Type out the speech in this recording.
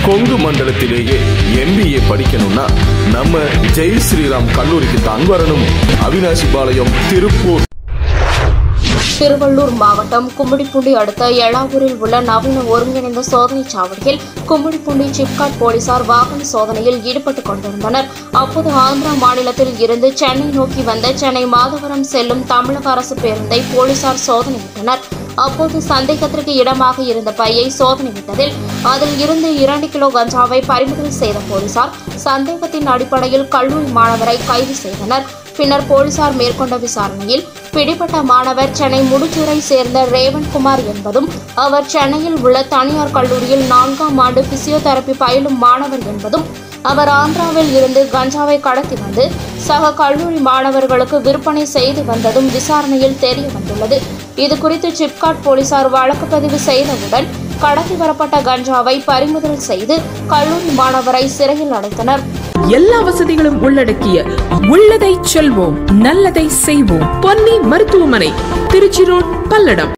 Kongu மண்டலத்திலேயே MBA படிக்கணும்னா நம்ம ஜெய் ஸ்ரீராம் கல்லூரிக்கு தான் வரணும். அவினாசி பாளையம், திருப்பூர். திருவள்ளூர் மாவட்டம் கும்மிடிப்பூண்டி அடுத்த எழாவூரில் உள்ள நவீன ஒருங்கிணைந்த சோதனை சாவடியில் கும்மிடிப்பூண்டி சிப்காட் போலீசார் வாகன சோதனையில் ஈடுபட்டுக் கொண்டிருந்தனர். அப்போது ஆந்திரா மாநிலத்தில் இருந்து சென்னை நோக்கி வந்த சென்னை மாதவரம் செல்லும் தமிழக அரசு பேருந்தை போலீசார் சோதனையிட்டனர். அப்போது சந்தேகத்திற்கு இடமாக இருந்த பையை சோதனையிட்டதில் அதில் இருந்து 2 கிலோ கஞ்சாவை பறிமுதல் செய்த போலீசார் சந்தேகத்தின் அடிப்படையில் கல்லூரி மாணவரை கைது செய்தனர். பின்னர் போலீசார் மேற்கொண்ட விசாரணையில் பிடிபட்ட மாணவர் சென்னை முடிச்சூரை சேர்ந்த ரேவன்குமார் என்பதும் அவர் சென்னையில் உள்ள தனியார் கல்லூரியில் 4ஆம் ஆண்டு பிசியோதெரபி பயிலும் மாணவர் என்பதும் அவர் ஆந்திராவில் இருந்து கஞ்சாவை கடத்தி வந்து சக கல்லூரி மாணவர்களுக்கு விற்பனை செய்து வந்ததும் விசாரணையில் தெரிய வந்துள்ளது. இதுகுறித்து சிப்காட் போலீசார் வழக்கு பதிவு செய்தவுடன் கடத்தி வரப்பட்ட கஞ்சாவை பறிமுதல் செய்து கல்லூரி மாணவரை சிறையில் அடைத்தனர். எல்லா வசதிகளும் உள்ளடக்கிய உள்ளதை செல்வோம், நல்லதை செய்வோம். பொன்னி மருத்துவமனை, திருச்சி ரோட், பல்லடம்.